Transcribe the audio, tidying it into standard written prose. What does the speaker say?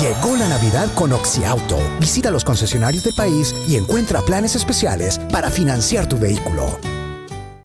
Llegó la Navidad con Oxyauto. Visita los concesionarios del país y encuentra planes especiales para financiar tu vehículo.